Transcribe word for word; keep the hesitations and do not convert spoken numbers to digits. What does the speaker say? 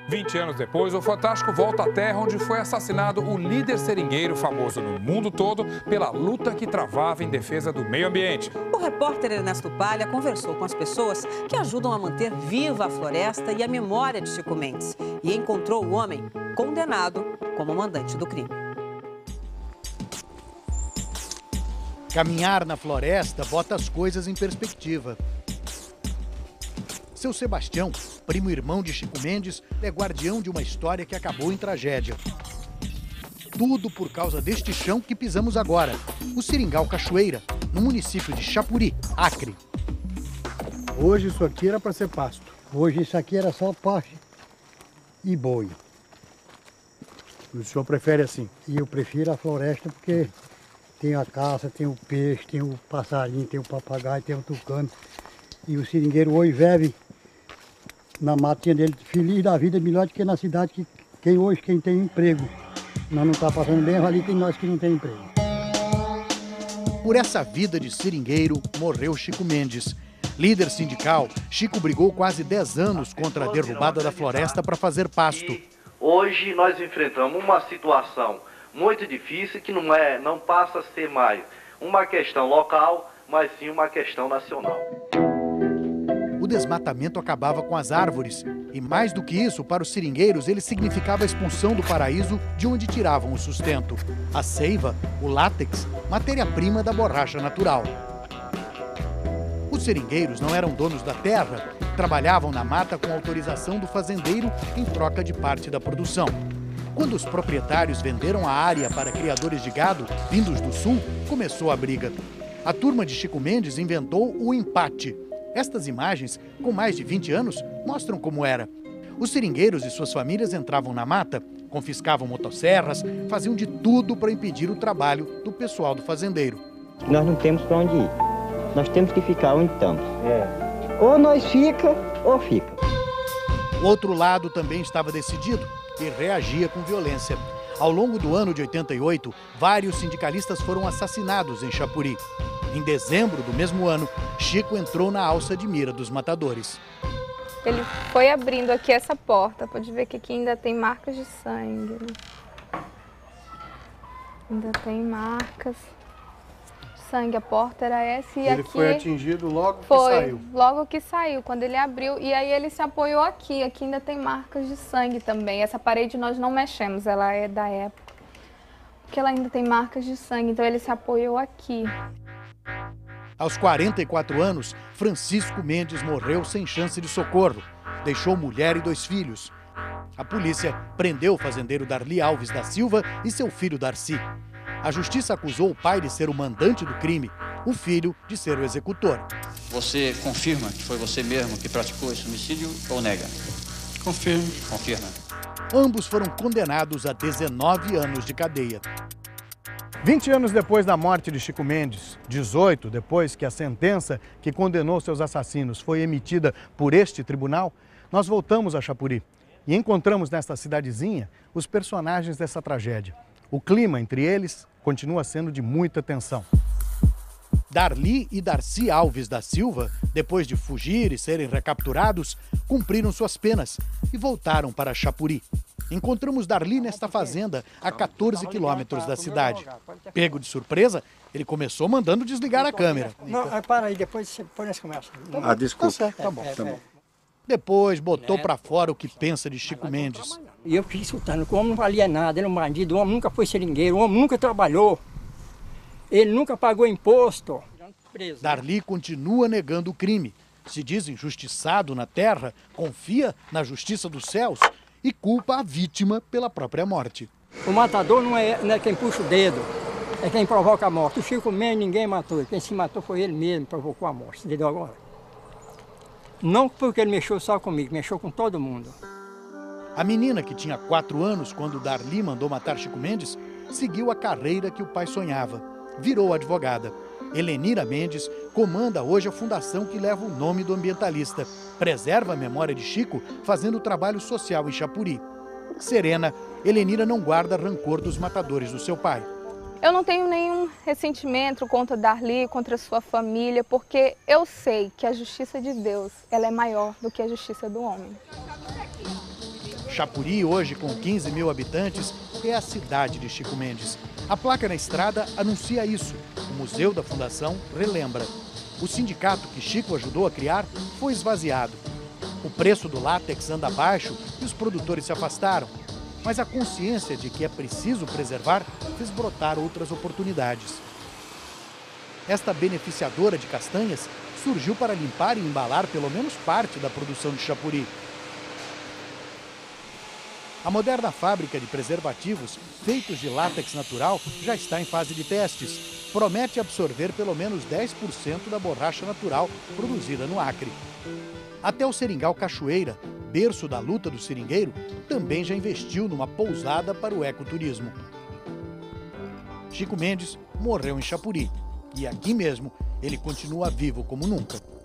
vinte anos depois, o Fantástico volta à terra onde foi assassinado o líder seringueiro famoso no mundo todo pela luta que travava em defesa do meio ambiente. O repórter Ernesto Palha conversou com as pessoas que ajudam a manter viva a floresta e a memória de Chico Mendes e encontrou o homem condenado como mandante do crime. Caminhar na floresta bota as coisas em perspectiva. Seu Sebastião, primo irmão de Chico Mendes, é guardião de uma história que acabou em tragédia. Tudo por causa deste chão que pisamos agora, o Seringal Cachoeira, no município de Chapuri, Acre. Hoje isso aqui era para ser pasto. Hoje isso aqui era só pasto e boi. O senhor prefere assim? E eu prefiro a floresta porque tem a caça, tem o peixe, tem o passarinho, tem o papagaio, tem o tucano. E o seringueiro hoje vive na matinha dele, feliz da vida, melhor do que na cidade, que quem hoje quem tem emprego. Nós não está passando bem, ali tem nós que não tem emprego. Por essa vida de seringueiro, morreu Chico Mendes. Líder sindical, Chico brigou quase dez anos contra a derrubada da floresta para fazer pasto. Hoje nós enfrentamos uma situação muito difícil que não, é, não passa a ser mais uma questão local, mas sim uma questão nacional. O desmatamento acabava com as árvores e, mais do que isso, para os seringueiros, ele significava a expulsão do paraíso de onde tiravam o sustento. A seiva, o látex, matéria-prima da borracha natural. Os seringueiros não eram donos da terra, trabalhavam na mata com autorização do fazendeiro em troca de parte da produção. Quando os proprietários venderam a área para criadores de gado vindos do sul, começou a briga. A turma de Chico Mendes inventou o empate. Estas imagens, com mais de vinte anos, mostram como era. Os seringueiros e suas famílias entravam na mata, confiscavam motosserras, faziam de tudo para impedir o trabalho do pessoal do fazendeiro. Nós não temos para onde ir. Nós temos que ficar onde estamos. É. Ou nós fica, ou fica. O outro lado também estava decidido e reagia com violência. Ao longo do ano de oitenta e oito, vários sindicalistas foram assassinados em Chapuri. Em dezembro do mesmo ano, Chico entrou na alça de mira dos matadores. Ele foi abrindo aqui essa porta, pode ver que aqui ainda tem marcas de sangue. Né? Ainda tem marcas de sangue, a porta era essa e ele aqui... Ele foi atingido logo foi, que saiu? logo que saiu, quando ele abriu. E aí ele se apoiou aqui, aqui ainda tem marcas de sangue também. Essa parede nós não mexemos, ela é da época. Porque ela ainda tem marcas de sangue, então ele se apoiou aqui. Aos quarenta e quatro anos, Francisco Mendes morreu sem chance de socorro. Deixou mulher e dois filhos. A polícia prendeu o fazendeiro Darli Alves da Silva e seu filho Darcy. A justiça acusou o pai de ser o mandante do crime, o filho de ser o executor. Você confirma que foi você mesmo que praticou esse homicídio ou nega? Confirmo. Confirma. Ambos foram condenados a dezenove anos de cadeia. vinte anos depois da morte de Chico Mendes, dezoito depois que a sentença que condenou seus assassinos foi emitida por este tribunal, nós voltamos a Chapuri e encontramos nesta cidadezinha os personagens dessa tragédia. O clima entre eles continua sendo de muita tensão. Darli e Darcy Alves da Silva, depois de fugir e serem recapturados, cumpriram suas penas e voltaram para Chapuri. Encontramos Darli nesta fazenda, a quatorze quilômetros da cidade. Pego de surpresa, ele começou mandando desligar a câmera. Não, para aí, depois você põe nessa conversa. Ah, desculpa. Tá certo, tá bom, tá bom. Depois botou para fora o que pensa de Chico Mendes. E eu fiquei escutando que o homem não valia nada, ele é um bandido, o homem nunca foi seringueiro, o homem nunca trabalhou, ele nunca pagou imposto. Darli continua negando o crime. Se diz injustiçado na terra, confia na justiça dos céus e culpa a vítima pela própria morte. O matador não é, não é quem puxa o dedo, é quem provoca a morte. O Chico Mendes ninguém matou, quem se matou foi ele mesmo que provocou a morte, entendeu agora? Não porque ele mexeu só comigo, mexeu com todo mundo. A menina, que tinha quatro anos quando Darli mandou matar Chico Mendes, seguiu a carreira que o pai sonhava. Virou advogada. Helenira Mendes comanda hoje a fundação que leva o nome do ambientalista. Preserva a memória de Chico, fazendo trabalho social em Chapuri. Serena, Helenira não guarda rancor dos matadores do seu pai. Eu não tenho nenhum ressentimento contra Darli, contra sua família, porque eu sei que a justiça de Deus ela é maior do que a justiça do homem. Chapuri, hoje com quinze mil habitantes, é a cidade de Chico Mendes. A placa na estrada anuncia isso. O Museu da Fundação relembra. O sindicato que Chico ajudou a criar foi esvaziado. O preço do látex anda abaixo e os produtores se afastaram. Mas a consciência de que é preciso preservar fez brotar outras oportunidades. Esta beneficiadora de castanhas surgiu para limpar e embalar pelo menos parte da produção de Chapuri. A moderna fábrica de preservativos feitos de látex natural já está em fase de testes. Promete absorver pelo menos dez por cento da borracha natural produzida no Acre. Até o Seringal Cachoeira, berço da luta do seringueiro, também já investiu numa pousada para o ecoturismo. Chico Mendes morreu em Chapuri e aqui mesmo ele continua vivo como nunca.